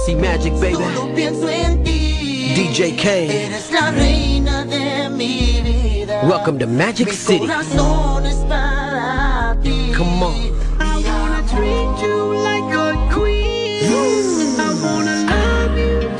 MC Magic, baby. Solo pienso en ti. DJ Kane. Eres la reina de mi vida. Welcome to Magic City. Mi corazón es para ti. Come on. I wanna treat you like a queen. I wanna love you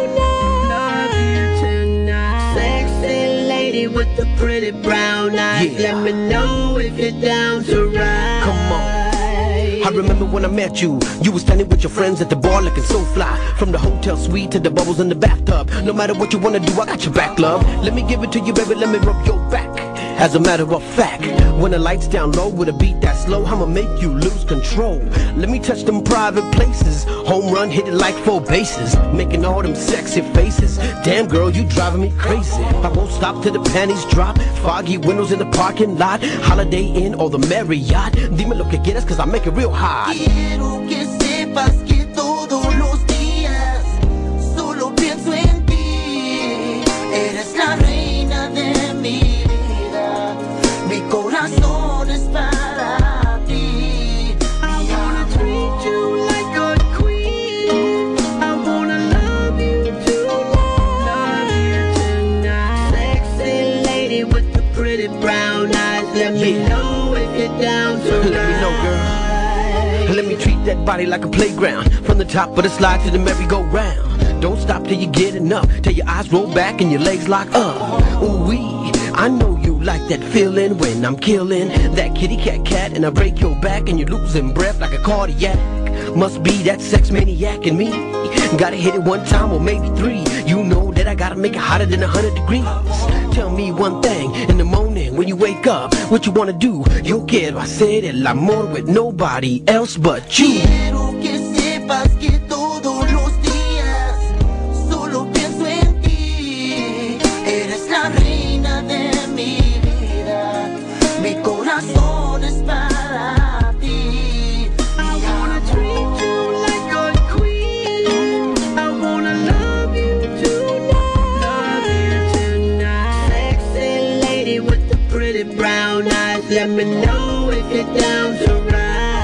tonight. Sexy lady with the pretty brown eyes. Yeah. Let me know if you're down to ride. Come on. I remember when I met you. You were standing with your friends at the bar looking so fly. From the hotel suite to the bubbles in the bathtub. No matter what you wanna do, I got your back, love. Let me give it to you, baby, let me rub your back. As a matter of fact, when the lights down low with a beat that slow, I'ma make you lose control. Let me touch them private places. Home run, hit it like 4 bases. Making all them sexy faces. Damn girl, you driving me crazy. I won't stop till the panties drop. Foggy windows in the parking lot. Holiday Inn or the Marriott. Dime lo que quieras cause I make it real hot. Quiero que sepas que todos los días solo pienso en ti. Eres la reina de mi vida. Mi corazón es para ti. I wanna treat you like a queen. I wanna love you tonight. Sexy lady with the pretty brown eyes. Let me know if you're down to ride. Let me know, girl. Let me treat that body like a playground. From the top of the slide to the merry-go-round. Don't stop till you get enough. Till your eyes roll back and your legs lock up. Ooh-wee, I know you like that feeling when I'm killing that kitty cat and I break your back and you're losing breath like a cardiac. Must be that sex maniac in me. Gotta hit it 1 time or maybe 3. You know that I gotta make it hotter than 100 degrees. Tell me one thing, in the morning when you wake up, what you wanna do? Yo quiero hacer el amor with nobody else but you. Quiero que sepas que todos los días solo pienso en ti. Eres la reina de mi vida. Mi corazón es para ti. I wanna treat you like a queen. I wanna love you tonight. Sexy lady with the pretty brown eyes. Let me know if you're down to ride.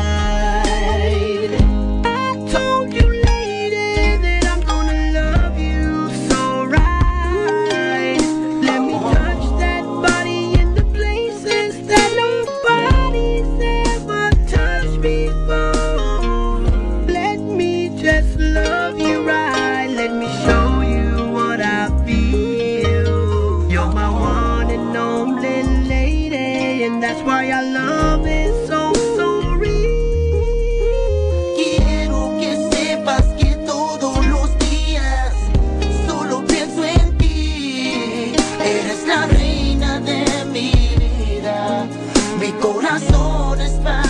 I told you, lady, that I'm gonna love you so right. Let me touch that body in the places that nobody's ever touched before. Let me just love you right. Let me show you what I feel. You're my one and only lady, and that's why I love it so real. Quiero que sepas que todos los días solo pienso en ti. Eres la reina de mi vida. Mi corazón es para